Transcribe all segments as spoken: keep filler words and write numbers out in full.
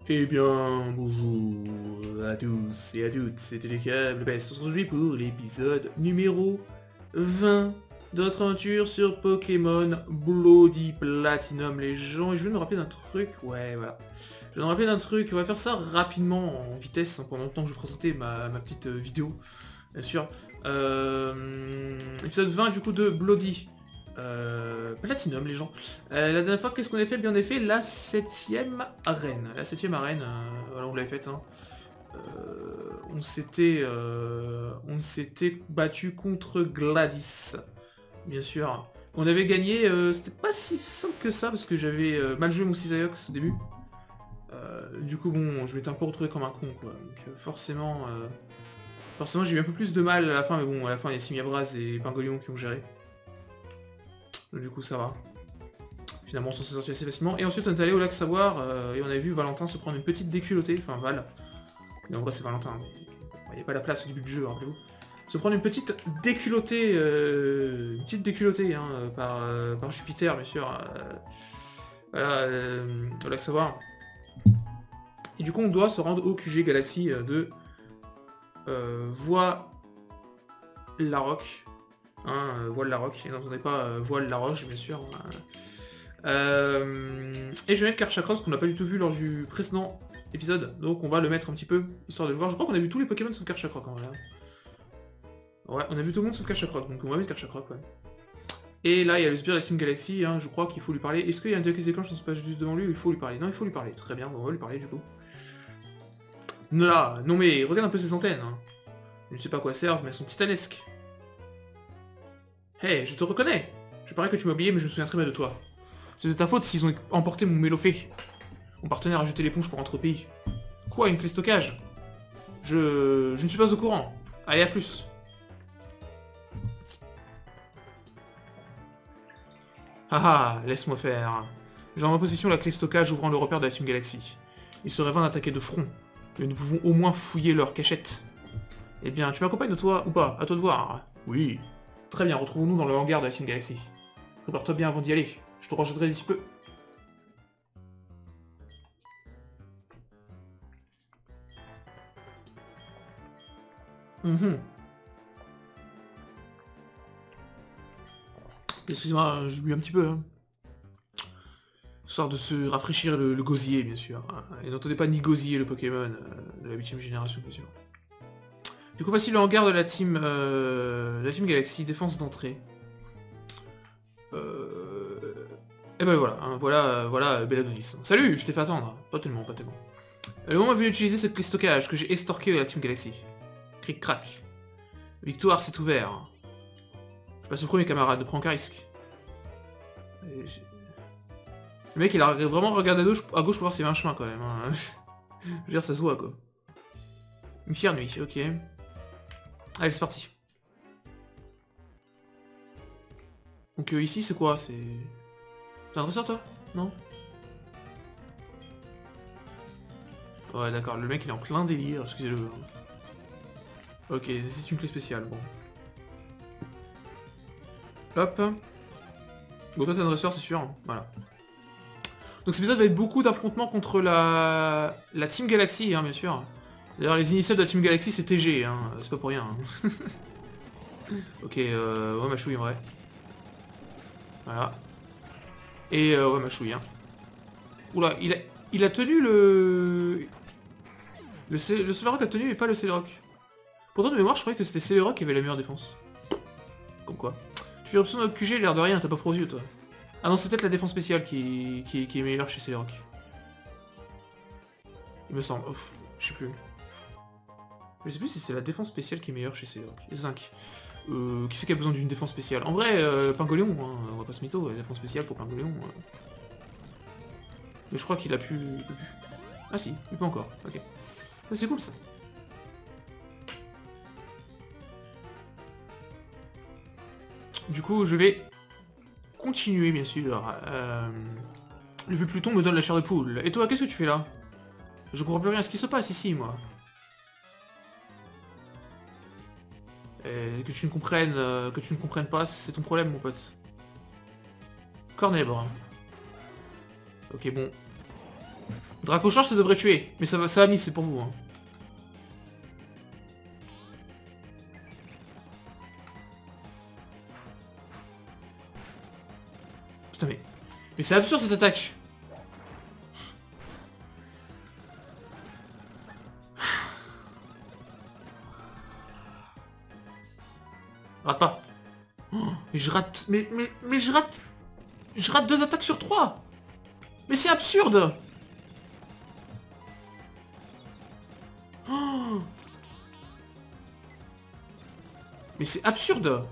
Eh bien, bonjour à tous et à toutes, c'était les câbles Best aujourd'hui pour l'épisode numéro vingt de notre aventure sur Pokémon Bloody Platinum, les gens. Et je vais me rappeler d'un truc, ouais, voilà. Je vais me rappeler d'un truc, on va faire ça rapidement, en vitesse, hein, pendant le temps que je présentais ma, ma petite euh, vidéo, bien sûr. Euh, épisode vingt, du coup, de Bloody Euh, Platinum, les gens. Euh, la dernière fois, qu'est-ce qu'on a fait? Bien, on a fait la septième arène. La septième arène, euh, voilà, on l'avait faite. Hein. Euh, on s'était, euh, on s'était battu contre Gladys, bien sûr. On avait gagné. Euh, C'était pas si simple que ça parce que j'avais euh, mal joué mon Cisaiox au début. Euh, du coup, bon, je m'étais un peu retrouvé comme un con, quoi. Donc, euh, forcément, euh, forcément, j'ai eu un peu plus de mal à la fin, mais bon, à la fin, il y a Simiabras et Pingolion qui ont géré. Donc, du coup, ça va. Finalement, on s'en est sorti assez facilement. Et ensuite, on est allé au lac Savoir, euh, et on a vu Valentin se prendre une petite déculottée, enfin Val. Mais en vrai, c'est Valentin, mais il n'y a pas la place au début du jeu, rappelez-vous. Se prendre une petite déculottée, euh, une petite déculottée, hein, par, euh, par Jupiter, bien sûr. Euh, voilà, euh, au lac Savoir. Et du coup, on doit se rendre au Q G Galaxy de euh, Voie la Roque. Hein, euh, Voile la Roque, et n'entendez pas euh, Voile la Roche, bien sûr. Hein. Euh, et je vais mettre Karchakross qu'on n'a pas du tout vu lors du précédent épisode, donc on va le mettre un petit peu, histoire de le voir. Je crois qu'on a vu tous les Pokémon sauf Karchakross en vrai. Ouais, on a vu tout le monde sauf Karchakross, donc on va mettre Karchakross, ouais. Et là, il y a le sbire de la Team Galaxy, hein, je crois qu'il faut lui parler. Est-ce qu'il y a un dialogue qui se déclenche, on se passe juste devant lui, ou il faut lui parler? Non, il faut lui parler, très bien, on va lui parler du coup. Là, non mais regarde un peu ses antennes. Hein. Je ne sais pas à quoi elles servent, mais elles sont titanesques. Hey, je te reconnais. Je parie que tu m'as oublié, mais je me souviens très bien de toi. C'est de ta faute s'ils ont emporté mon Mélofée. Mon partenaire a jeté l'éponge pour rentrer au pays. Quoi, une clé stockage? Je... je ne suis pas au courant. Allez, à plus. Ah ah, laisse-moi faire. J'ai en ma possession la clé stockage ouvrant le repère de la Team Galaxy. Il serait vain d'attaquer de front, mais nous pouvons au moins fouiller leur cachette. Eh bien, tu m'accompagnes de toi ou pas? À toi de voir. Oui. Très bien, retrouvons-nous dans le hangar de la Team Galaxy. Prépare-toi bien avant d'y aller. Je te rejetterai d'ici peu. Mhm. Excusez-moi, je bu un petit peu. Hein. Histoire de se rafraîchir le, le gosier, bien sûr. Et n'entendez pas ni gosier le Pokémon euh, de la huitième génération, bien sûr. Du coup, voici le hangar de la team, euh, la team Galaxy, défense d'entrée. Euh... Et ben voilà, hein, voilà, euh, voilà Belladonis. Salut, je t'ai fait attendre. Pas tellement, pas tellement. Le moment est venu d'utiliser cette clé stockage que j'ai estorquée de la team Galaxy. Cric-crac. Victoire, c'est ouvert. Je passe au premier, camarade, ne prends aucun risque. Le mec, il a vraiment regardé à gauche, à gauche pour voir s'il y avait un chemin, quand même. Hein. Je veux dire, ça se voit, quoi. Une fière nuit, ok. Allez, c'est parti. Donc euh, ici, c'est quoi? C'est... T'es un dresseur, toi? Non? Ouais, d'accord, le mec, il est en plein délire, excusez-le. Ok, c'est une clé spéciale, bon. Hop. Bon, toi, t'es un dresseur, c'est sûr. Voilà. Donc cet épisode va être beaucoup d'affrontements contre la... la Team Galaxy, hein, bien sûr. D'ailleurs, les initiales de la Team Galaxy, c'est T G, hein. C'est pas pour rien. Hein. Ok, euh... ouais, ma chouille, en vrai. Voilà. Et euh, ouais, ma chouille, hein. Oula, il a, il a tenu le... Le, C... le Solrock a tenu, mais pas le Celerock. Pourtant, de mémoire, je croyais que c'était Celerock qui avait la meilleure défense. Comme quoi. Tu fais option de Q G, l'air de rien, t'as pas froid aux yeux, toi. Ah non, c'est peut-être la défense spéciale qui... Qui... qui est meilleure chez Celerock. Il me semble. Ouf, je sais plus. Je sais plus si c'est la défense spéciale qui est meilleure chez Celerock. Zinc. Euh, qui c'est qui a besoin d'une défense spéciale? En vrai, euh, Pingolion, hein, on va pas se mytho, la défense spéciale pour Pingolion. Euh. Mais je crois qu'il a pu... Ah si, il peut encore, ok. Ça c'est cool ça. Du coup, je vais continuer, bien sûr. Euh... Le vieux Pluton me donne la chair de poule. Et toi, qu'est-ce que tu fais là? Je comprends plus rien à ce qui se passe ici, moi. Et que tu ne comprennes, euh, que tu ne comprennes pas, c'est ton problème, mon pote. Cornèbre. Ok, bon. Dracocharge, ça devrait tuer. Mais ça va, ça va miss, c'est pour vous. Hein. Putain, mais... Mais c'est absurde, cette attaque. Rate pas. Oh, mais je rate... Mais, mais, mais je rate... Je rate deux attaques sur trois. Mais c'est absurde. Oh. Mais c'est absurde.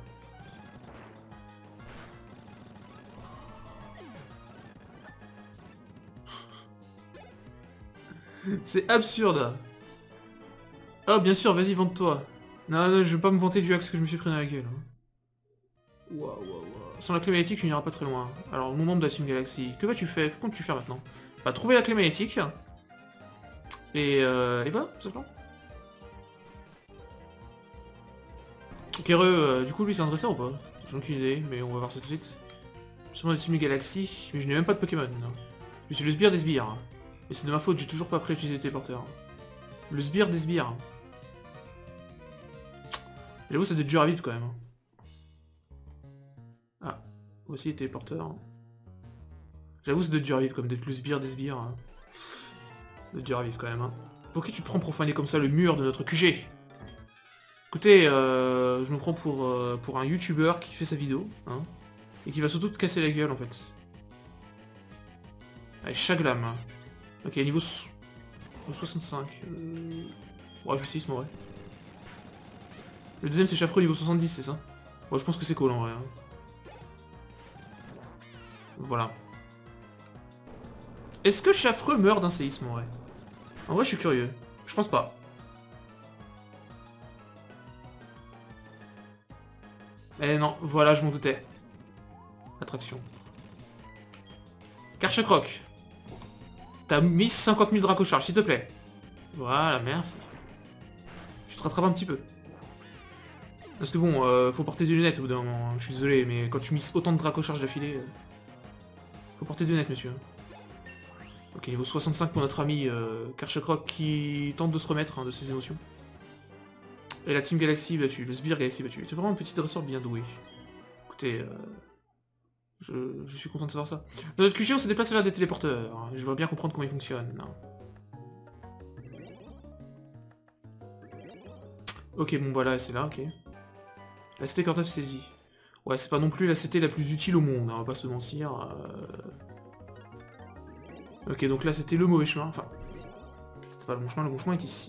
C'est absurde. Oh, bien sûr, vas-y, vante-toi. Non, non, je vais pas me vanter du axe que je me suis pris dans la gueule. Waouh, waouh, waouh. Sans la clé magnétique, tu n'iras pas très loin. Alors, mon membre de la Team Galaxy, que vas-tu faire? Que comptes-tu faire maintenant? Bah, trouver la clé magnétique. Et, euh, et voilà, tout simplement. Kéreux, euh, du coup, lui, c'est un dresseur ou pas? J'en ai aucune idée, mais on va voir ça tout de suite. Je suis de Team Galaxy, mais je n'ai même pas de Pokémon. Non. Je suis le sbire des sbires. Et c'est de ma faute, j'ai toujours pas prêt à utiliser les téléporteurs. Le sbire des sbires. J'avoue, ça doit être dur à vivre quand même. Ah, voici les téléporteurs. J'avoue, ça doit être dur à vivre comme d'être le sbire des sbires. Ça doit être dur à vivre quand même. Hein. Pour qui tu te prends profaner comme ça le mur de notre Q G? Écoutez, euh, je me prends pour, euh, pour un youtubeur qui fait sa vidéo, hein, et qui va surtout te casser la gueule en fait. Allez, Chaglam. Ok, niveau, so niveau soixante-cinq. Euh... Ouais, je vais essayer ce vrai. Le deuxième c'est Chaffreux niveau soixante-dix, c'est ça? Ouais, je pense que c'est cool en vrai. Hein. Voilà. Est-ce que Chaffreux meurt d'un séisme en vrai? En vrai, je suis curieux. Je pense pas. Eh non, voilà, je m'en doutais. Attraction. Karchakroc. T'as mis cinquante mille Dracocharge, s'il te plaît. Voilà, merci. Je te rattrape un petit peu. Parce que bon, euh, faut porter des lunettes au bout d'un moment. Hein. Je suis désolé, mais quand tu mises autant de Dracocharge d'affilée... Euh, faut porter des lunettes, monsieur. Ok, niveau soixante-cinq pour notre ami euh, Karchakroc qui tente de se remettre hein, de ses émotions. Et la Team Galaxy battue, le Sbire Galaxy battu. C'est vraiment un petit dresseur bien doué. Écoutez, euh, je, je suis content de savoir ça. Dans notre Q G, on se déplace là des téléporteurs. J'aimerais bien comprendre comment ils fonctionnent. Non. Ok, bon bah là, c'est là, ok. La C T quarante-neuf saisie. Ouais, c'est pas non plus la C T la plus utile au monde, hein, on va pas se mentir. Euh... Ok, donc là, c'était le mauvais chemin. Enfin, c'était pas le bon chemin, le bon chemin est ici.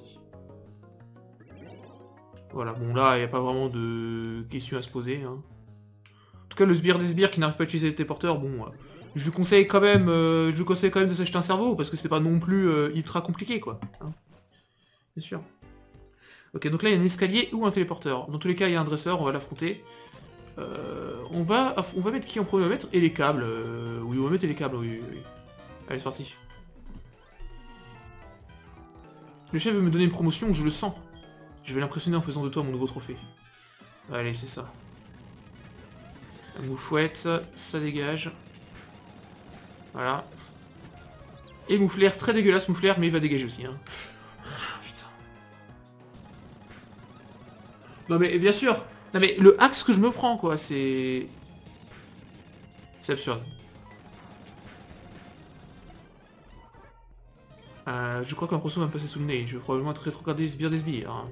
Voilà, bon là, il n'y a pas vraiment de questions à se poser. Hein. En tout cas, le sbire des sbires qui n'arrive pas à utiliser les téléporteurs, bon, euh, je lui conseille quand même, euh, je lui conseille quand même de s'acheter un cerveau, parce que c'est pas non plus euh, ultra compliqué, quoi. Hein. Bien sûr. Ok, donc là, il y a un escalier ou un téléporteur. Dans tous les cas, il y a un dresseur, on va l'affronter. Euh, on, va, on va mettre qui en premier? On va mettre et les câbles. Euh, oui, on va mettre les câbles, oui, oui, oui. Allez, c'est parti. Le chef veut me donner une promotion, je le sens. Je vais l'impressionner en faisant de toi mon nouveau trophée. Allez, c'est ça. La moufouette, ça dégage. Voilà. Et Mouflair, très dégueulasse Mouflair, mais il va dégager aussi. Hein. Putain. Non mais bien sûr. Non mais le axe que je me prends, quoi, c'est... C'est absurde. Euh, je crois qu'un procès va me passer sous le nez. Je vais probablement être rétrogradé des sbires des sbires. Hein.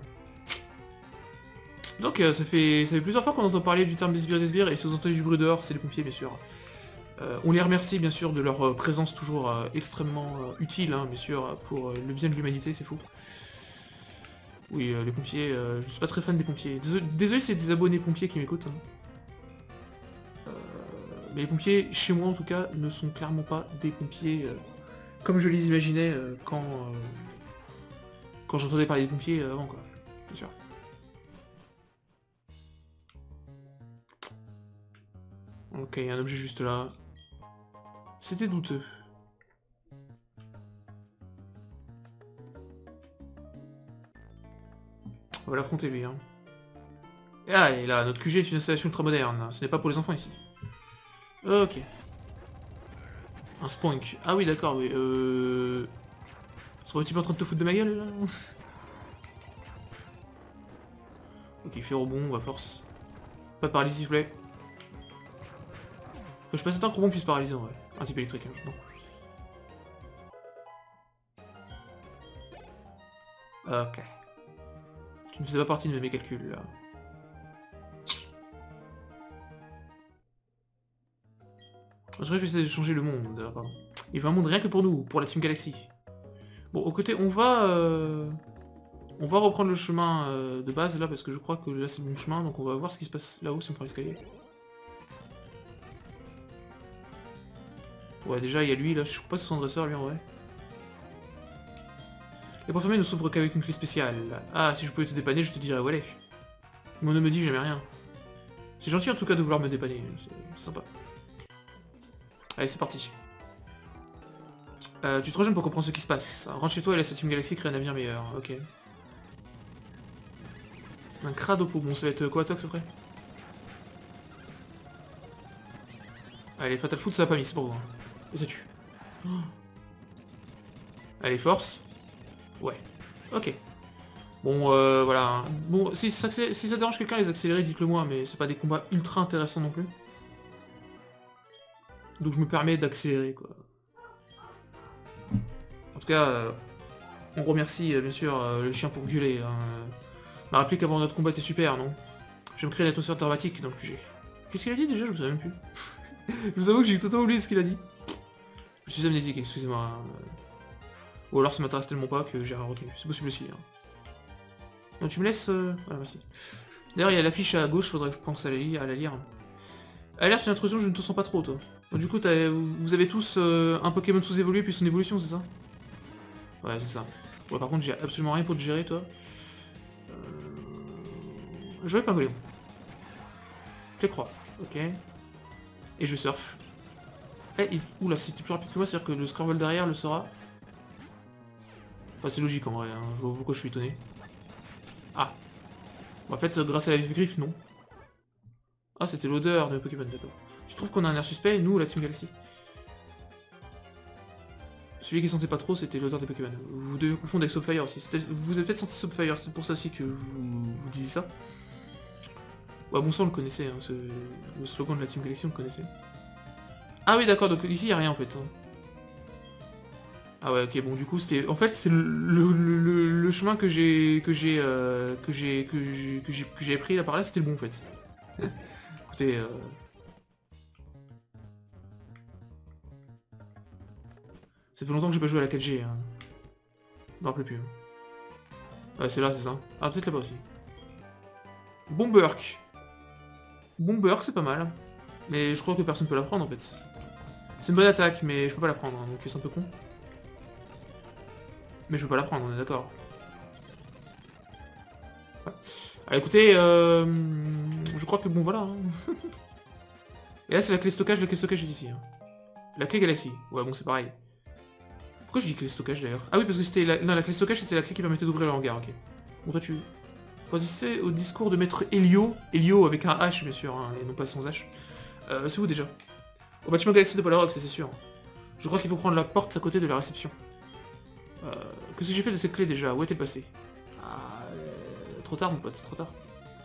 Donc euh, ça, fait, ça fait plusieurs fois qu'on entend parler du terme des sbires des sbires, et si vous entendez du bruit dehors, c'est les pompiers, bien sûr. Euh, on les remercie, bien sûr, de leur euh, présence toujours euh, extrêmement euh, utile, hein, bien sûr, pour euh, le bien de l'humanité, c'est fou. Oui, euh, les pompiers, euh, je suis pas très fan des pompiers. Désolé, désolé c'est des abonnés pompiers qui m'écoutent. Hein. Euh, mais les pompiers, chez moi en tout cas, ne sont clairement pas des pompiers euh, comme je les imaginais euh, quand, euh, quand j'entendais parler des pompiers euh, avant, quoi. Bien sûr. Ok, il y a un objet juste là. C'était douteux. On va l'affronter lui, hein. Et ah, et là, notre Q G est une installation ultra moderne. Ce n'est pas pour les enfants ici. Ok. Un spoink. Ah oui, d'accord, oui. Euh... Serait-il en train de te foutre de ma gueule, là? Ok, fait rebond, on va force. Pas de paralysie, s'il vous plaît. Je suis pas certain que rebond puisse paralyser, en vrai. Un type électrique, hein, non. Ok. Tu ne faisais pas partie de mes calculs, là. Je vais essayer de changer le monde, euh, pardon. Il veut un monde rien que pour nous, pour la Team Galaxy. Bon, au côté, on va... Euh... On va reprendre le chemin euh, de base, là, parce que je crois que là, c'est le bon chemin, donc on va voir ce qui se passe là-haut, si on prend l'escalier. Ouais, déjà, il y a lui, là, je crois pas que c'est son dresseur, lui, en vrai. Les portes fermées ne s'ouvrent qu'avec une clé spéciale. Ah, si je pouvais te dépanner, je te dirais où aller. Mais on ne me dit jamais rien. C'est gentil, en tout cas, de vouloir me dépanner, c'est sympa. Allez, c'est parti. Euh, tu es trop jeune pour comprendre ce qui se passe. Rentre chez toi et laisse la Team Galaxy créer un avenir meilleur. Ok. Un Cradopo. Bon, ça va être quoi, Tox, après? Allez, Fatal Foot, ça va pas mis, c'est pour vous. Hein. Et ça tue. Oh. Allez, force. Ouais. Ok. Bon, euh, voilà. Bon, si ça, si ça dérange quelqu'un, les accélérés, dites-le moi, mais c'est pas des combats ultra intéressants non plus. Donc je me permets d'accélérer, quoi. En tout cas, euh, on remercie, euh, bien sûr, euh, le chien pour gueuler. Hein. M'a rappelé qu'avant notre combat était super, non? J'aime créer l'atmosphère dramatique dans le Q G. Qu'est-ce qu'il a dit déjà? Je me souviens même plus. Je vous avoue que j'ai totalement oublié ce qu'il a dit. Je suis amnésique, excusez-moi. Ou alors ça m'intéresse tellement pas que j'ai rien retenu. C'est possible aussi. Hein. Non, tu me laisses... Euh... Voilà, merci. D'ailleurs, il y a l'affiche à gauche, faudrait que je pense à la, li à la lire. Elle a l'air d'une intrusion, je ne te sens pas trop, toi. Bon, du coup, vous avez tous euh, un Pokémon sous-évolué puis son évolution, c'est ça? Ouais, c'est ça. Ouais, par contre, j'ai absolument rien pour te gérer, toi. Euh... Je vais Pingoléon. Je crois. Ok. Et je surfe. Eh, il... Oula, c'était plus rapide que moi, c'est-à-dire que le Squirtle derrière le sera. Enfin, c'est logique en vrai, hein. Je vois pas pourquoi je suis étonné. Ah. Bon, en fait, grâce à la griffe, non. Ah, c'était l'odeur de Pokémon, d'accord. Tu trouves qu'on a un air suspect, nous, la Team Galaxy? Celui qui sentait pas trop, c'était l'odeur des Pokémon. Vous devez confondre avec Soapfire aussi. Vous avez peut-être senti Soapfire, c'est pour ça aussi que vous, vous disiez ça. Ouais, bon sang, on le connaissait, hein, ce... le slogan de la Team Galaxy, on le connaissait. Ah oui, d'accord, donc ici, il n'y a rien, en fait. Hein. Ah ouais, ok, bon, du coup, c'était... En fait, c'est le, le, le, le chemin que j'ai... que j'ai... Euh, que j'ai... que j'ai... que j'ai pris là par là, c'était le bon, en fait. Écoutez... Euh... Ça fait longtemps que j'ai pas joué à la quatre G. Hein. Je me rappelle plus. Ouais, c'est là, c'est ça. Ah, peut-être là-bas aussi. Bomberk. Bomberk, c'est pas mal. Mais je crois que personne peut la prendre, en fait. C'est une bonne attaque, mais je peux pas la prendre, hein, donc c'est un peu con. Mais je peux pas la prendre, on est d'accord. Ouais. Alors écoutez, euh, je crois que bon voilà. Hein. Et là c'est la clé stockage, la clé stockage est ici. Hein. La clé Galaxy. Ouais bon c'est pareil. Pourquoi je dis clé stockage d'ailleurs? Ah oui parce que c'était la... Non, la clé stockage c'était la clé qui permettait d'ouvrir le hangar, ok. Bon toi tu... Choisissez au discours de maître Helio, Helio avec un H bien sûr, hein, et non pas sans H. Euh, c'est où déjà? Au bâtiment Galaxy de Valorox, c'est sûr. Je crois qu'il faut prendre la porte à côté de la réception. Euh, Qu'est-ce que j'ai fait de cette clé déjà? Où était passé? Ah, euh, trop tard mon pote, c'est trop tard.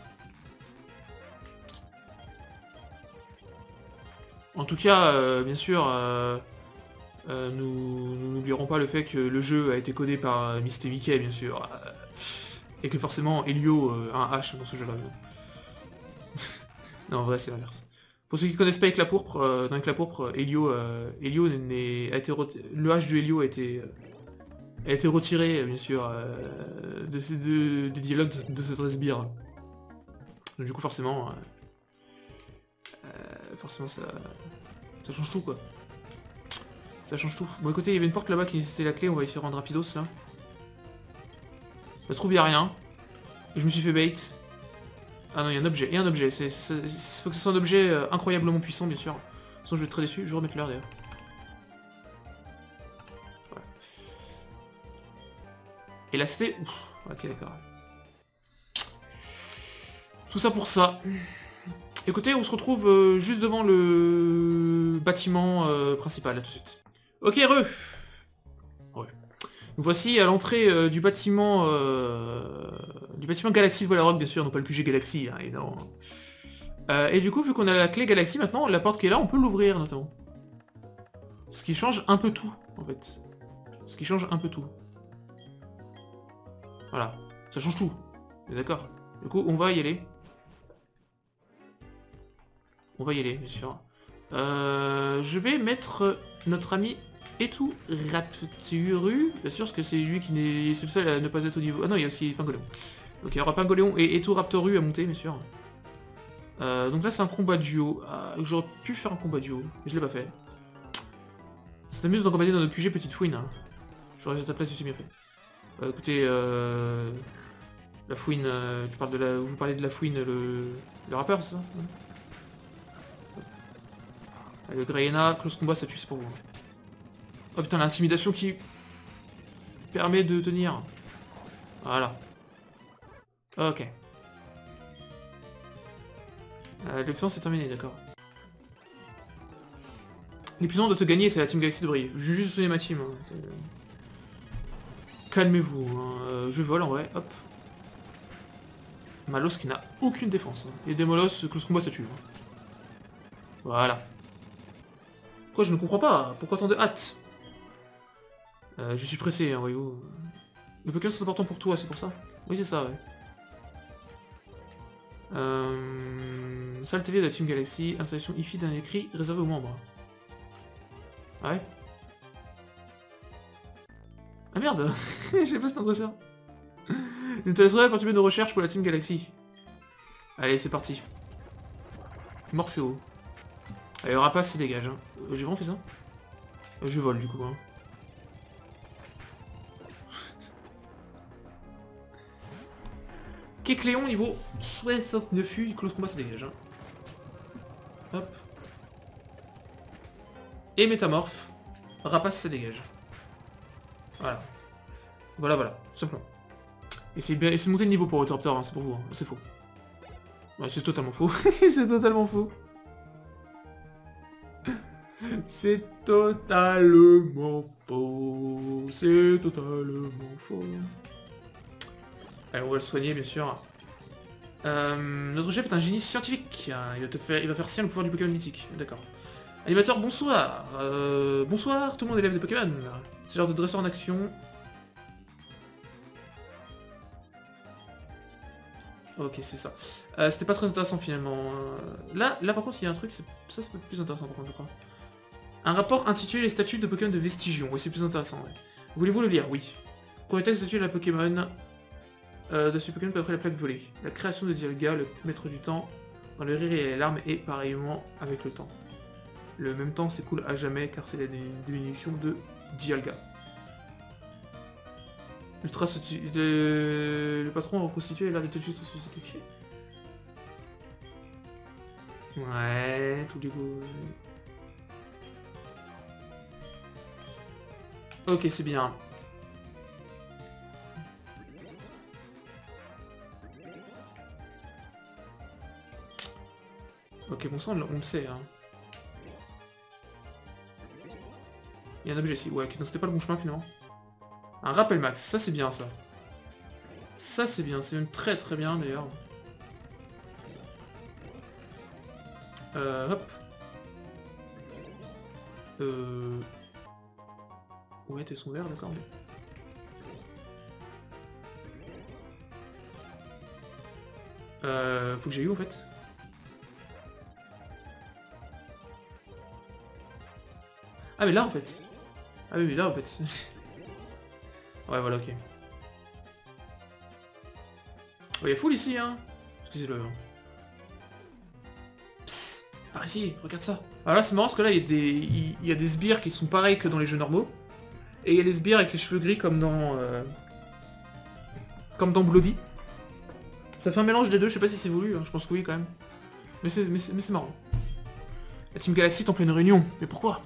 En tout cas, euh, bien sûr, euh, euh, nous n'oublierons pas le fait que le jeu a été codé par euh, Misty Mickey, bien sûr. Euh, et que forcément, Helio euh, a un H dans ce jeu-là. Non, en vrai, c'est l'inverse. Pour ceux qui connaissent pas Éclat Pourpre, euh, dans Éclat Pourpre, Helio, euh, Helio a été le H de Helio a été... Euh, a été retiré, bien sûr, euh, de, de, des dialogues de, de cette sbire. Donc du coup, forcément, euh, euh, forcément, ça, ça change tout, quoi. Ça change tout. Bon, écoutez, il y avait une porte là-bas qui nécessitait la clé, on va essayer de rendre rapidos, là. Ça se trouve, il n'y a rien. Je me suis fait bait. Ah non, il y a un objet, il y a un objet. Il faut que ce soit un objet euh, incroyablement puissant, bien sûr. Sinon, je vais être très déçu. Je vais remettre l'heure, d'ailleurs. Et là c'était... Ok d'accord. Tout ça pour ça. Écoutez, on se retrouve euh, juste devant le bâtiment euh, principal, là tout de suite. Ok, re. re. Nous voici à l'entrée euh, du bâtiment... Euh, du bâtiment Galaxy de Volarok, bien sûr, non pas le Q G Galaxy, hein, et non... Euh, et du coup, vu qu'on a la clé Galaxy maintenant, la porte qui est là, on peut l'ouvrir, notamment. Ce qui change un peu tout, en fait. Ce qui change un peu tout. Voilà. Ça change tout. D'accord. Du coup, on va y aller. On va y aller, bien sûr. Euh, je vais mettre notre ami Etu Rapturu. Bien sûr, parce que c'est lui qui n'est... C'est le seul à ne pas être au niveau... Ah non, il y a aussi Pingoléon. Donc il y aura Pingoléon et Etu Raptoru à monter, bien sûr. Euh, donc là, c'est un combat duo. Ah, j'aurais pu faire un combat duo, mais je l'ai pas fait. Ça t'amuse d'en combattre dans notre Q G petite fouine. Hein. J'aurais à ta place, c'est bien fait. Euh, écoutez, euh... la fouine, euh, tu parles de la... Vous parlez de la fouine, le, le rappeur, c'est ça? Le Greyena, close combat, ça tue, c'est pour vous. Oh putain, l'intimidation qui permet de tenir. Voilà. Ok. Euh, L'épuisance c'est terminé, d'accord. L'épuisance de te gagner, c'est la Team Galaxy de briller. Je vais juste sonner ma team. Hein. Calmez-vous. Hein. Euh, je vole en vrai, hop. Malos qui n'a aucune défense. Hein. Et des Molos, close combat, ça tue. Hein. Voilà. Quoi, je ne comprends pas. Pourquoi tant de hâte? euh, Je suis pressé, hein, voyez-vous. Les Pokémon sont importants pour toi, c'est pour ça? Oui, c'est ça, ouais. Euh... Salle télé de la Team Galaxy, installation I F I d'un écrit réservé aux membres. Ouais. Ah merde. Je sais pas, c'est un dresseur. Nous te laisserai participer de nos recherches pour la Team Galaxy. Allez, c'est parti. Morpheo. Allez, Rapace, c'est dégage. Hein. Euh, J'ai vraiment fait ça euh, Je vole, du coup. Hein. Kecléon, niveau soixante-neuf U, close combat, ça dégage. Hein. Hop. Et Métamorphe. Rapace, ça dégage. Voilà. Voilà, voilà. Simplement. Et c'est bien... monter de niveau pour Autoraptor, hein, c'est pour vous. Hein. C'est faux. Ouais, c'est totalement faux. C'est totalement faux. C'est totalement faux. C'est totalement faux. Allez, on va le soigner, bien sûr. Euh, notre chef est un génie scientifique. Il va, te faire, il va faire sien le pouvoir du Pokémon mythique. D'accord. Animateur, bonsoir. Euh, bonsoir, tout le monde élève des Pokémon. C'est l'heure de dresseur en action. Ok, c'est ça. Euh, C'était pas très intéressant finalement. Euh, là, là par contre, il y a un truc, ça c'est plus intéressant par contre, je crois. Un rapport intitulé Les statuts de Pokémon de Vestigion. Oui, c'est plus intéressant, ouais. Voulez-vous le lire? Oui. Premier texte statut de la Pokémon. Euh, de ce Pokémon après la plaque volée. La création de Dialga, le maître du temps, dans le rire et les larmes, et pareillement avec le temps. Le même temps s'écoule à jamais car c'est la diminution de Dialga. Ultra de... Le patron reconstitué a l'air de te tuer sur ce cliché. Ouais, tous les goûts. Ok, c'est bien. Ok, bon sang, on le sait, hein. Il y a un objet ici. Ouais, donc c'était pas le bon chemin, finalement. Un rappel max, ça c'est bien, ça. Ça c'est bien, c'est même très très bien, d'ailleurs. Euh, hop. Euh... Ouais, t'es son vert, d'accord. Mais... Euh... Faut que j'aille où, en fait? Ah, mais là, en fait. Ah oui, mais là, en fait. Ouais, voilà, ok. Oh, il est full ici, hein. Excusez-le. Psst, par ici, regarde ça. Alors là, c'est marrant, parce que là, il y a des, il y a des sbires qui sont pareils que dans les jeux normaux. Et il y a les sbires avec les cheveux gris comme dans... Euh... Comme dans Bloody. Ça fait un mélange des deux, je sais pas si c'est voulu, hein. Je pense que oui, quand même. Mais c'est marrant. La Team Galaxy est en pleine réunion. Mais pourquoi?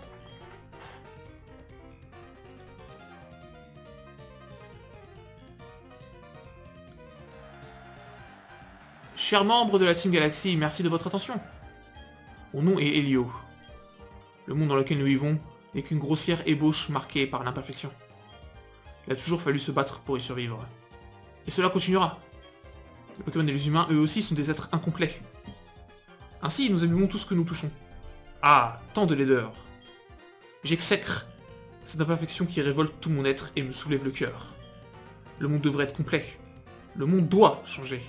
Chers membres de la Team Galaxy, merci de votre attention. Mon nom est Elio. Le monde dans lequel nous vivons n'est qu'une grossière ébauche marquée par l'imperfection. Il a toujours fallu se battre pour y survivre. Et cela continuera. Les Pokémon et les humains, eux aussi, sont des êtres incomplets. Ainsi, nous aimons tout ce que nous touchons. Ah, tant de laideur. J'exècre cette imperfection qui révolte tout mon être et me soulève le cœur. Le monde devrait être complet. Le monde doit changer.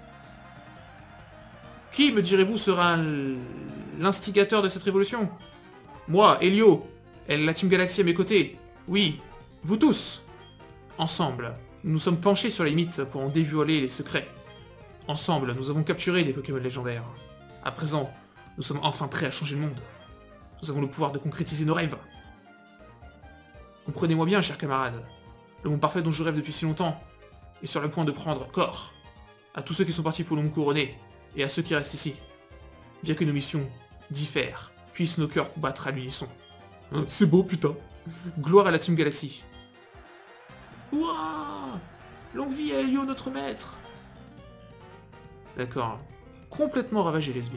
Qui, me direz-vous, sera l'instigateur de cette révolution? Moi, Helio, et la Team Galaxy à mes côtés. Oui, vous tous. Ensemble, nous nous sommes penchés sur les limites pour en dévoiler les secrets. Ensemble, nous avons capturé des Pokémon légendaires. À présent, nous sommes enfin prêts à changer le monde. Nous avons le pouvoir de concrétiser nos rêves. Comprenez-moi bien, chers camarades. Le monde parfait dont je rêve depuis si longtemps est sur le point de prendre corps. À tous ceux qui sont partis pour le monde couronné, et à ceux qui restent ici. Bien que nos missions diffèrent, puissent nos cœurs combattre à l'unisson. Hein, c'est beau, putain. Gloire à la Team Galaxy. Ouah! Longue vie à Helio, notre maître. D'accord. Complètement ravagé, lesbien.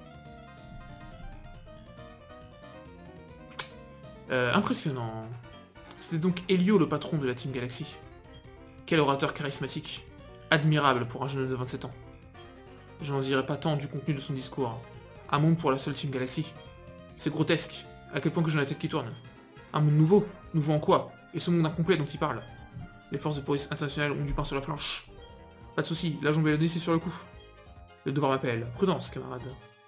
Euh, impressionnant. C'était donc Helio, le patron de la Team Galaxy. Quel orateur charismatique. Admirable pour un jeune homme de vingt-sept ans. Je n'en dirai pas tant du contenu de son discours. Un monde pour la seule Team Galaxy. C'est grotesque, à quel point que j'ai la tête qui tourne. Un monde nouveau. Nouveau en quoi? Et ce monde incomplet dont il parle. Les forces de police internationales ont du pain sur la planche. Pas de soucis, l'agent Belloni c'est sur le coup. Le devoir m'appelle. Prudence, camarade.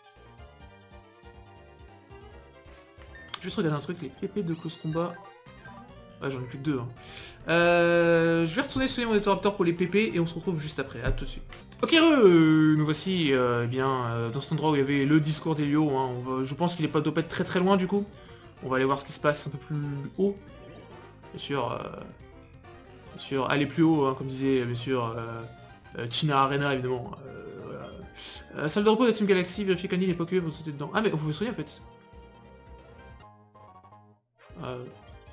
Juste regarder un truc, les P P de cause combat... Ah, j'en ai plus que deux. Hein. Euh, je vais retourner soigner mon Etoraptor pour les P P et on se retrouve juste après. À tout de suite. Ok, re, euh, nous voici euh, bien euh, dans cet endroit où il y avait le discours d'Helio. Hein. Je pense qu'il est pas doit pas être très très loin du coup. On va aller voir ce qui se passe un peu plus haut. Bien sûr, euh, bien sûr, aller plus haut, hein, comme disait bien sûr euh, euh, China Arena évidemment. Euh, voilà. euh, salle de repos de la Team Galaxy, vérifiez qu'Annie n'est pas occupée pour sauter dedans. Ah mais on pouvait soigner en fait. Euh...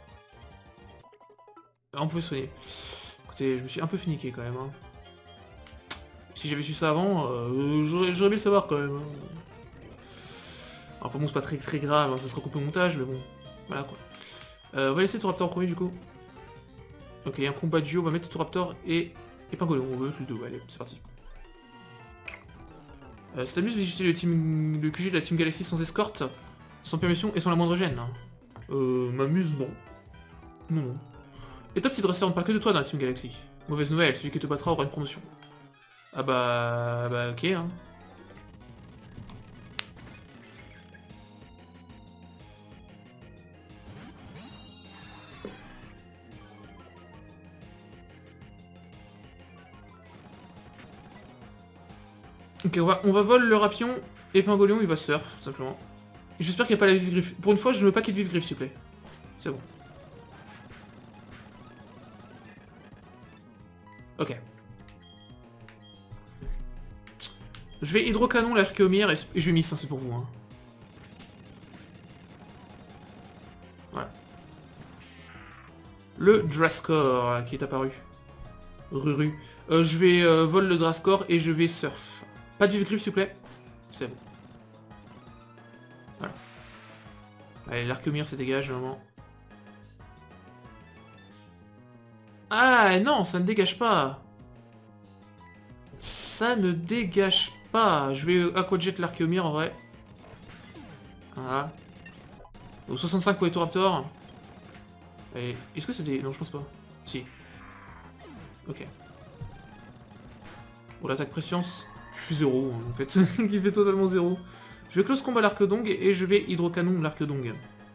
On pouvait soigner. Écoutez, je me suis un peu finiqué quand même. Hein. Si j'avais su ça avant, euh, j'aurais aimé le savoir quand même. Hein. Enfin bon, c'est pas très très grave, hein, ça sera coupé au montage, mais bon, voilà quoi. Euh, on va laisser Toraptor en premier du coup. Ok, il y a un combat duo, on va mettre Toraptor et, et Pangolin, on veut le deux, allez, c'est parti. Euh, ça t'amuse de visiter le, team, le Q G de la Team Galaxy sans escorte, sans permission et sans la moindre gêne. Hein. Euh, m'amuse, non. Non, non. Et toi, petit dresseur, on ne parle que de toi dans la Team Galaxy. Mauvaise nouvelle, celui qui te battra aura une promotion. Ah bah... bah ok, hein. Ok, on va, on va vol le Rapion, et Pangolion, il va surf, tout simplement. J'espère qu'il n'y a pas la vive griffe. Pour une fois, je ne veux pas qu'il y ait de vive griffe, s'il vous plaît. C'est bon. Ok. Je vais hydrocanon l'Archéomir et, et je vais miss, hein, c'est pour vous. Hein. Voilà. Le Drascore qui est apparu. Ruru. Euh, je vais euh, vol le Drascore et je vais surf. Pas de vive griffe, s'il vous plaît. C'est bon. Voilà. Allez, l'Archéomir, ça dégage, normalement. Ah non, ça ne dégage pas. Ça ne dégage pas. Je vais aquajet l'Archéomir en vrai. Voilà. Donc soixante-cinq pour les Toraptor. Est-ce que c'est des... Non, je pense pas. Si. Ok. Pour l'attaque prescience, je suis zéro hein, en fait. Qui fait totalement zéro. Je vais close combat l'Archéodong et je vais hydrocanon l'Archéodong.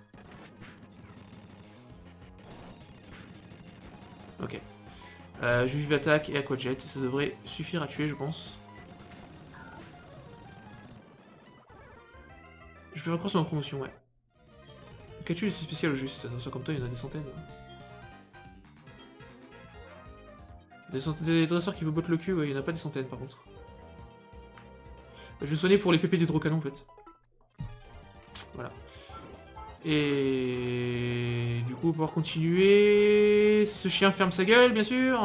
Ok. Euh, je vive attaque et aquajet, ça devrait suffire à tuer, je pense. Je vais recroiser ma promotion, ouais. Qu'as-tu c'est spécial au juste? Ça comme toi, il y en a des centaines. Des, centaines, des dresseurs qui vous bottent le cul, ouais, il n'y en a pas des centaines par contre. Je vais soigner pour les P P d'hydrocanon en fait. Voilà. Et du coup, pour pouvoir continuer... Si ce chien ferme sa gueule, bien sûr.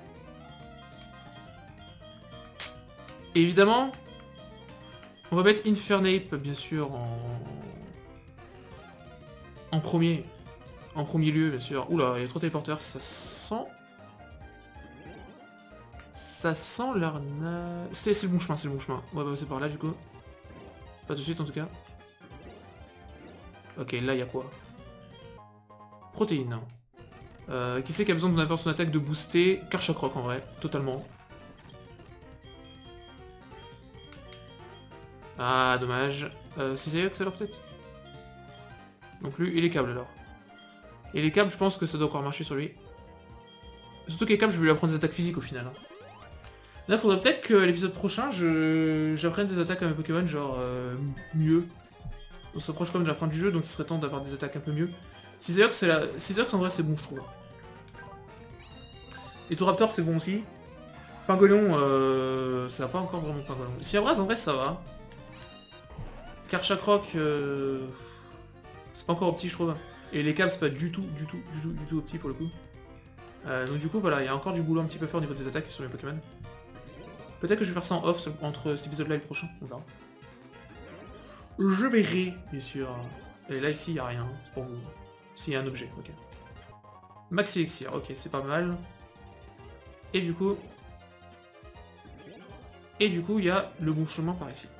Et évidemment, on va mettre Infernape, bien sûr, en... En premier. En premier lieu, bien sûr. Oula, il y a trop de téléporteurs, ça sent... Ça sent l'arnaque... C'est le bon chemin, c'est le bon chemin. On va passer par là, du coup. Pas tout de suite, en tout cas. Ok, là, il y a quoi? Protéines. Euh, qui c'est qui a besoin d'en avoir son attaque de booster? Karchakroc, en vrai. Totalement. Ah, dommage. Euh, c'est Zéox, alors, peut-être? Non plus. Et les câbles, alors? Et les câbles, je pense que ça doit encore marcher sur lui. Surtout que les câbles, je vais lui apprendre des attaques physiques, au final. Hein. Là, il faudrait peut-être que l'épisode prochain, je j'apprenne des attaques à mes Pokémon, genre, euh, mieux. On s'approche quand même de la fin du jeu, donc il serait temps d'avoir des attaques un peu mieux. Ciseox, c'est la... Ciseox, en vrai, c'est bon, je trouve. Et Toraptor, c'est bon aussi. Pingolion, euh... ça va pas encore vraiment Pingolion. Siabras, en vrai, ça va. Karchakroc, euh... c'est pas encore opti, je trouve. Et les câbles, c'est pas du tout, du tout, du tout, du tout opti, pour le coup. Euh, donc du coup, voilà, il y a encore du boulot un petit peu à faire au niveau des attaques sur mes Pokémon. Peut-être que je vais faire ça en off entre cet épisode-là et le prochain, on verra. Je verrai, bien sûr. Et là, ici, il n'y a rien, c'est pour vous. S'il y a un objet, ok. Max Elixir, ok, c'est pas mal. Et du coup... Et du coup, il y a le bon chemin par ici.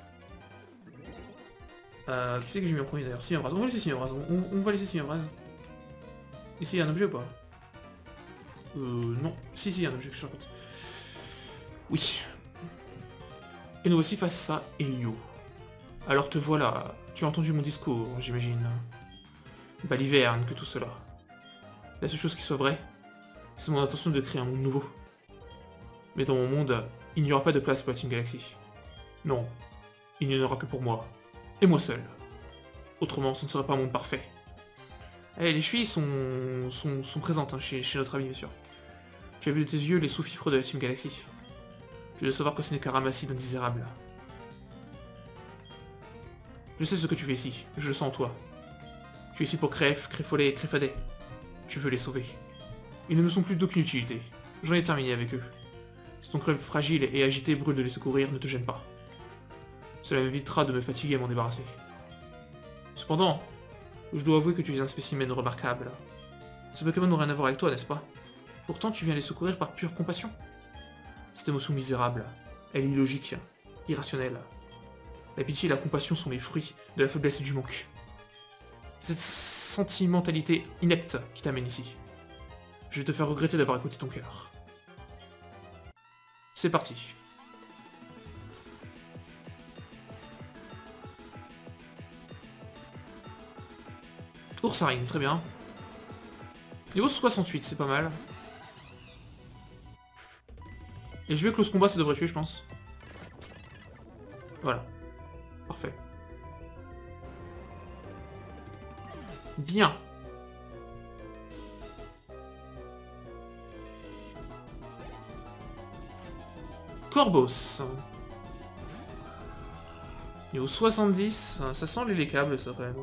Euh, qui c'est que j'ai mis en premier d'ailleurs? Simbraz, on va laisser Simbraz, on, on va laisser Simbraz. Ici, il y a un objet ou pas? Euh, non. Si, si, il y a un objet que je raconte. Oui. Et nous voici face à Elio. Alors te voilà, tu as entendu mon discours, j'imagine. Baliverne, que tout cela. La seule chose qui soit vraie, c'est mon intention de créer un monde nouveau. Mais dans mon monde, il n'y aura pas de place pour la Team Galaxy. Non, il n'y en aura que pour moi. Et moi seul. Autrement, ce ne serait pas un monde parfait. Eh, les chevilles sont, sont, sont présentes hein, chez, chez notre ami, bien sûr. Tu as vu de tes yeux les sous-fifres de la Team Galaxy. Tu dois savoir que ce n'est qu'un ramassis d'indésirables. Je sais ce que tu fais ici, je le sens en toi. Tu es ici pour Crève, Créfolet et Créfadet. Tu veux les sauver. Ils ne me sont plus d'aucune utilité. J'en ai terminé avec eux. Si ton crève fragile et agité brûle de les secourir, ne te gêne pas. Cela m'évitera de me fatiguer à m'en débarrasser. Cependant, je dois avouer que tu es un spécimen remarquable. Ces Pokémon n'ont rien à voir avec toi, n'est-ce pas? Pourtant, tu viens les secourir par pure compassion. Cette émotion misérable, elle est illogique, irrationnelle. La pitié et la compassion sont les fruits de la faiblesse et du manque. Cette sentimentalité inepte qui t'amène ici. Je vais te faire regretter d'avoir écouté ton cœur. C'est parti. Oursarine, très bien. Niveau soixante-huit, c'est pas mal. Et je vais close combat, ça devrait tuer, je pense. Voilà. Parfait. Bien. Corvos. Niveau soixante-dix, ça sent les câbles, ça, quand même.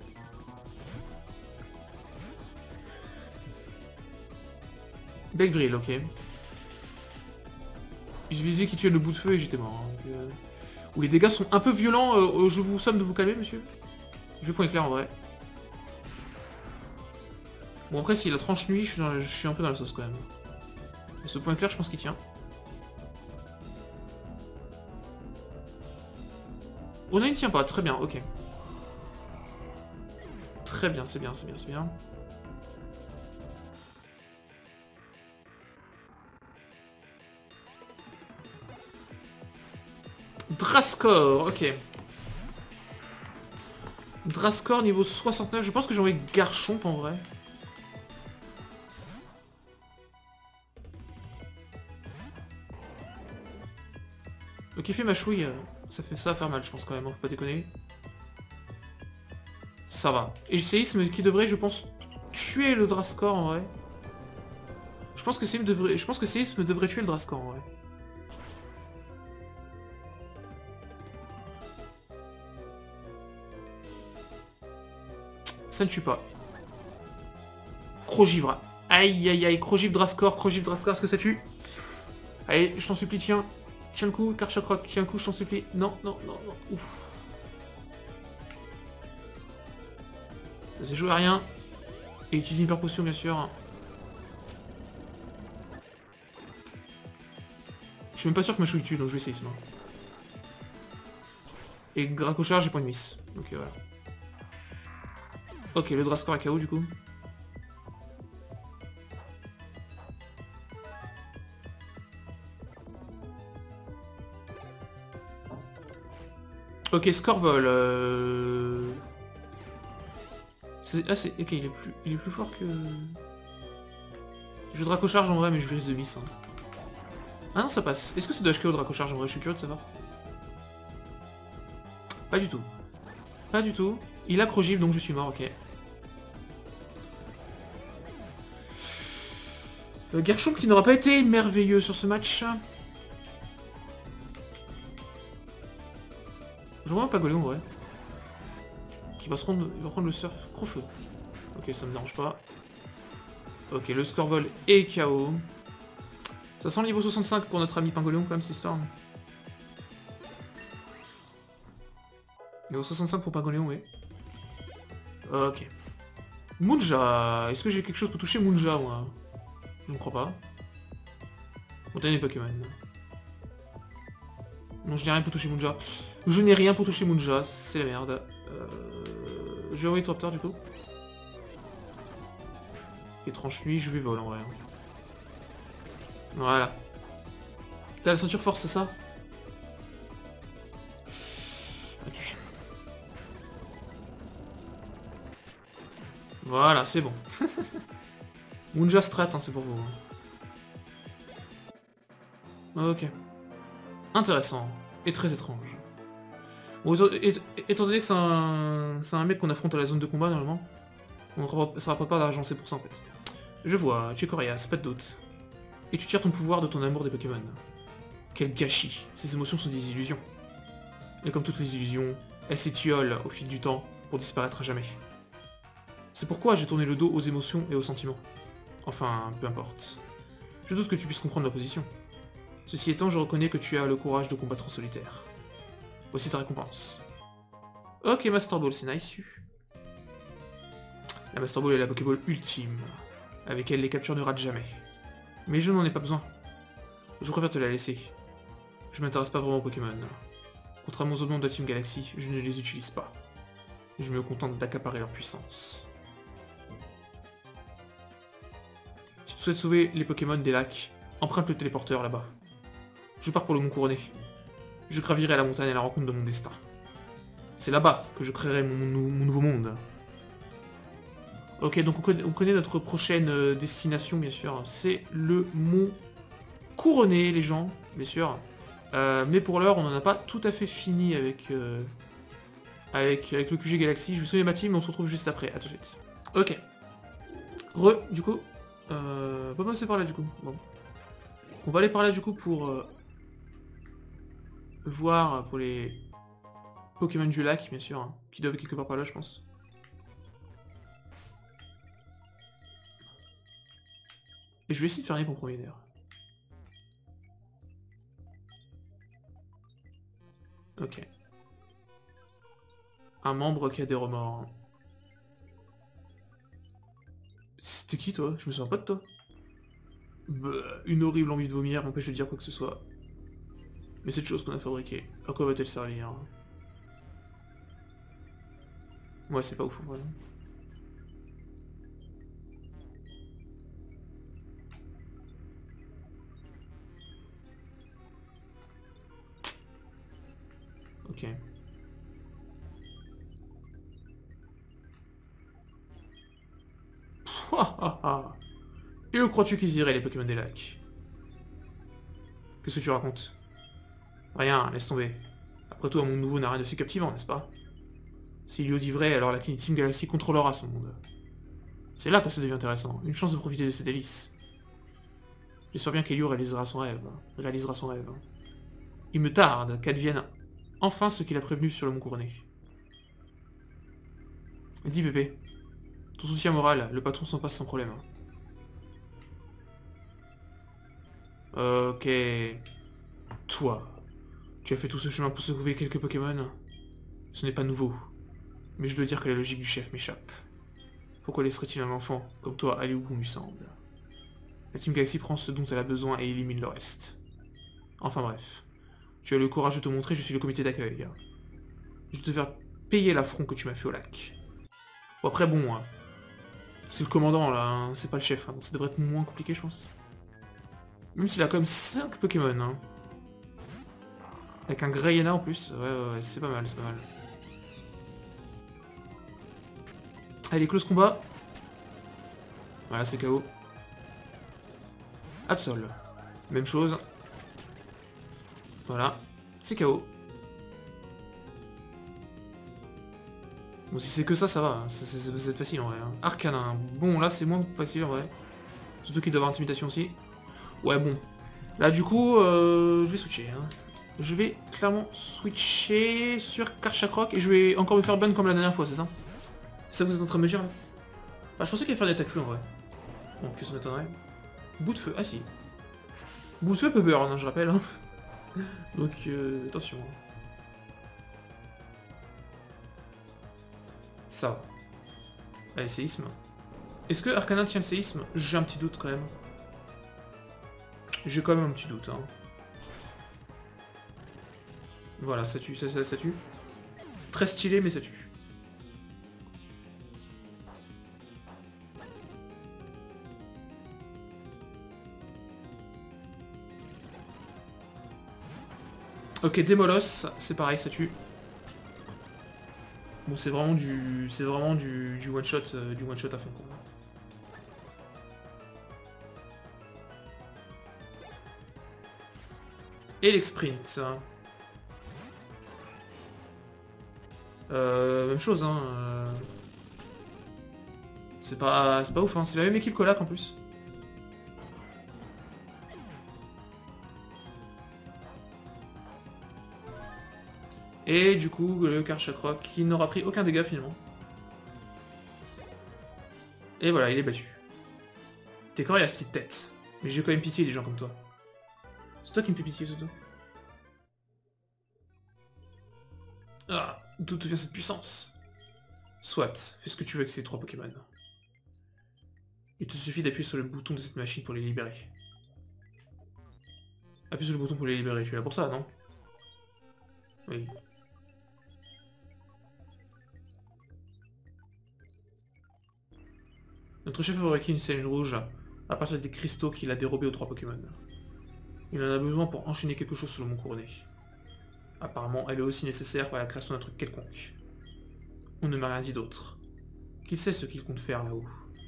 Beckvril, ok. Il suffisait qu'il tuait le bout de feu et j'étais mort. Hein, donc, euh... Où les dégâts sont un peu violents, euh, je vous somme de vous calmer, monsieur. Je vais point éclair en vrai. Bon, après, s'il a tranche nuit, je suis, dans, je suis un peu dans la sauce quand même. Et ce point éclair, je pense qu'il tient. On a une tient pas, très bien, ok. Très bien, c'est bien, c'est bien, c'est bien. Drascore, ok. Drascore niveau soixante-neuf, je pense que j'ai envoyé Garchomp en vrai. Ok, fait ma chouille, ça fait ça va faire mal, je pense quand même, hein, faut pas déconner. Ça va. Et séisme qui devrait, je pense, tuer le Drascore en vrai. Je pense que séisme devrait, je pense que séisme devrait tuer le Drascore en vrai. Ça ne tue pas. Crogivre. Aïe aïe aïe, Crogivre Drascore, Crogivre Drascore, est-ce que ça tue? Allez, je t'en supplie, tiens. Tiens le coup, Karchakroc, tiens le coup, je t'en supplie. Non, non, non, non. Ouf. Ça s'est joué à rien. Et utilise une hyper potion, bien sûr. Je suis même pas sûr que ma chouille tue, donc je vais essayer ce main. Et Gracocharge, j'ai point de miss. Donc voilà. Ok, le Drascore est K O du coup. Ok, Scorvol. Euh... Ah, c'est... Ok, il est, plus... il est plus fort que... Je Dracocharge en vrai, mais je risque de miss. Hein. Ah non, ça passe. Est-ce que c'est de H K O Dracocharge en vrai? Je suis curieux de savoir. Pas du tout. Pas du tout. Il a Crogif, donc je suis mort, ok. Euh, Garchomp qui n'aura pas été merveilleux sur ce match. Je vois un Pagoléon, ouais. Qui va se prendre, il va prendre le surf Crofeu. Ok, ça me dérange pas. Ok, le Scorvol est K O. Ça sent le niveau soixante-cinq pour notre ami Pingoléon quand même, cette histoire. Niveau soixante-cinq pour Pingoléon, oui. Ok. Munja. Est-ce que j'ai quelque chose pour toucher Munja, moi? Je ne crois pas. Montagne Pokémon. Non, je n'ai rien pour toucher Munja. Je n'ai rien pour toucher Munja, c'est la merde. Euh... Je vais envoyer Topter du coup. Étrange nuit, je vais vol en vrai. Voilà. T'as la ceinture force, c'est ça? Ok. Voilà, c'est bon. Munja Strat, hein, c'est pour vous. Ok. Intéressant. Et très étrange. Bon, étant donné que c'est un... un mec qu'on affronte à la zone de combat, normalement, on ne sera pas d'argent, c'est pour ça, en fait. Je vois, tu es coriace, pas de doute. Et tu tires ton pouvoir de ton amour des Pokémon. Quel gâchis. Ces émotions sont des illusions. Et comme toutes les illusions, elles s'étiolent au fil du temps pour disparaître à jamais. C'est pourquoi j'ai tourné le dos aux émotions et aux sentiments. Enfin, peu importe. Je doute que tu puisses comprendre ma position. Ceci étant, je reconnais que tu as le courage de combattre en solitaire. Voici ta récompense. Ok, Master Ball, c'est nice. La Master Ball est la Pokéball ultime. Avec elle, les captures ne ratent jamais. Mais je n'en ai pas besoin. Je préfère te la laisser. Je m'intéresse pas vraiment aux Pokémon. Contrairement aux autres membres de la Team Galaxy, je ne les utilise pas. Je me contente d'accaparer leur puissance. Si tu souhaites sauver les Pokémon des lacs, emprunte le téléporteur là-bas. Je pars pour le Mont Couronné. Je gravirai à la montagne à la rencontre de mon destin. C'est là-bas que je créerai mon, mon, mon nouveau monde. Ok, donc on connaît, on connaît notre prochaine euh, destination, bien sûr. C'est le Mont Couronné, les gens, bien sûr. Euh, mais pour l'heure, on n'en a pas tout à fait fini avec, euh, avec, avec le Q G Galaxy. Je vais sauver ma team, mais on se retrouve juste après. À tout de suite. Ok. Re, du coup. Euh, on va passer par là, du coup. Bon. On va aller par là, du coup, pour... Euh, voir pour les Pokémon du lac, bien sûr, hein, qui doivent être quelque part par là, je pense. Et je vais essayer de faire les pour premier d'ailleurs. Ok. Un membre qui a des remords. C'était qui toi? Je me souviens pas de toi. Bah, une horrible envie de vomir m'empêche de dire quoi que ce soit. Mais cette chose qu'on a fabriquée, à quoi va-t-elle servir? Ouais, c'est pas ouf, vraiment. Ok. Et où crois-tu qu'ils iraient, les Pokémon des lacs? Qu'est-ce que tu racontes? Rien, laisse tomber. Après tout, un monde nouveau n'a rien de si captivant, n'est-ce pas? S'il lui dit vrai, alors la Team Galaxy contrôlera son monde. C'est là que ça devient intéressant, une chance de profiter de ces délices. J'espère bien qu'Elio réalisera son rêve. Réalisera son rêve. Il me tarde qu'advienne enfin ce qu'il a prévenu sur le Mont Couronné. Dis bébé, ton soutien moral, le patron s'en passe sans problème. Ok. Toi, tu as fait tout ce chemin pour sauver quelques Pokémon? Ce n'est pas nouveau. Mais je dois dire que la logique du chef m'échappe. Pourquoi laisserait-il un enfant comme toi aller où bon lui semble? La Team Galaxy prend ce dont elle a besoin et élimine le reste. Enfin bref. Tu as le courage de te montrer, je suis le comité d'accueil. Je vais te faire payer l'affront que tu m'as fait au lac. Bon après bon, hein, c'est le commandant là, hein, c'est pas le chef, hein, donc ça devrait être moins compliqué je pense. Même s'il a quand même cinq Pokémon. Hein. Avec un Greyena en plus, ouais ouais, ouais c'est pas mal, c'est pas mal. Allez, close combat. Voilà, c'est K O. Absol. Même chose. Voilà, c'est K O. Bon, si c'est que ça, ça va. C'est facile en vrai. Hein. Arcanin. Bon, là, c'est moins facile en vrai. Surtout qu'il doit avoir intimidation aussi. Ouais, bon. Là, du coup, euh, je vais switcher. Hein. Je vais clairement switcher sur Karchakroc et je vais encore me faire ban comme la dernière fois, c'est ça? Ça, vous êtes en train de me dire là? Bah, je pensais qu'il allait faire des attaques feu en vrai. Bon, que ça m'étonnerait. Bout de feu, ah si. Bout de feu peut burn, hein, je rappelle. Hein. Donc, euh, attention. Ça va. Allez, séisme. Est-ce que Arcanin tient le séisme? J'ai un petit doute quand même. J'ai quand même un petit doute. Hein. Voilà, ça tue, ça, ça, ça tue. Très stylé, mais ça tue. Ok, Démolos, c'est pareil, ça tue. Bon, c'est vraiment du, c'est vraiment du, du one shot, euh, du one shot à fond. Quoi. Et l'exprint. Euh, même chose, hein. Euh... C'est pas, c'est pas ouf, hein. C'est la même équipe qu'Olac en plus. Et du coup, le Karchakroc qui n'aura pris aucun dégât finalement. Et voilà, il est battu. T'es correct à cette petite tête. Mais j'ai quand même pitié des gens comme toi. C'est toi qui me fais pitié, surtout. Ah, d'où te vient cette puissance? Soit, fais ce que tu veux avec ces trois Pokémon. Il te suffit d'appuyer sur le bouton de cette machine pour les libérer. Appuie sur le bouton pour les libérer, je suis là pour ça, non? Oui. Notre chef a fabriqué une scène rouge à partir des cristaux qu'il a dérobés aux trois Pokémon. Il en a besoin pour enchaîner quelque chose sur le mont couronné. Apparemment, elle est aussi nécessaire pour la création d'un truc quelconque. On ne m'a rien dit d'autre. Qu'il sait ce qu'il compte faire là-haut.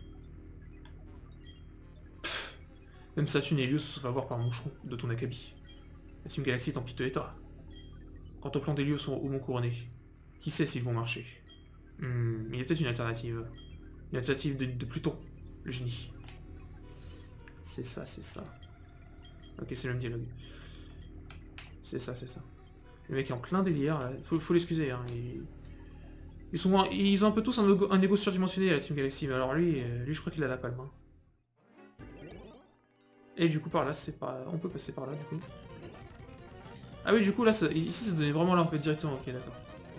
Pfff. Même Saturne et Helios se sont fait avoir par un moucheron de ton acabit. La Team Galaxy est en piteux état. Quant aux plans d'Helios au mont couronné, qui sait s'ils vont marcher? Hmm, il y a peut-être une alternative. Une alternative de, de Pluton, le génie. C'est ça, c'est ça. Ok, c'est le même dialogue. C'est ça, c'est ça. Le mec est en plein délire, là. Faut, faut l'excuser, hein. Ils... Ils, sont, ils ont un peu tous un, un égo surdimensionné à la Team Galaxy, mais alors lui, lui je crois qu'il a la palme. Hein. Et du coup par là, c'est pas... On peut passer par là, du coup. Ah oui, du coup là, ça... ici ça donnait vraiment là, on peut directement, ok, d'accord.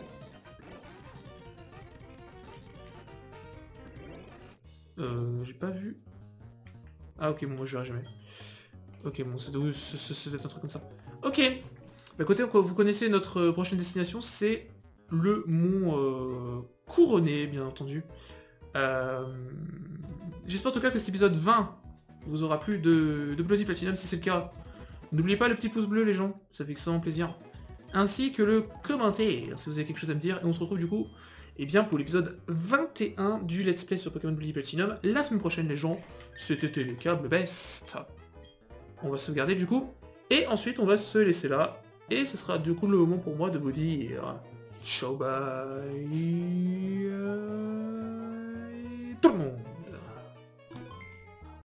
Euh, j'ai pas vu... Ah ok, bon, moi je verrai jamais. Ok, bon, c'est peut-être un truc comme ça. Ok. Bah écoutez, vous connaissez notre prochaine destination, c'est le mont euh, couronné, bien entendu. Euh... J'espère en tout cas que cet épisode vingt vous aura plu de, de Bloody Platinum. Si c'est le cas, n'oubliez pas le petit pouce bleu, les gens, ça fait extrêmement plaisir. Ainsi que le commentaire, si vous avez quelque chose à me dire. Et on se retrouve du coup, eh bien, pour l'épisode vingt et un du Let's Play sur Pokémon Bloody Platinum. La semaine prochaine, les gens, c'était les câbles best. On va sauvegarder du coup. Et ensuite, on va se laisser là. Et ce sera du coup le moment pour moi de vous dire... Ciao bye tout le monde.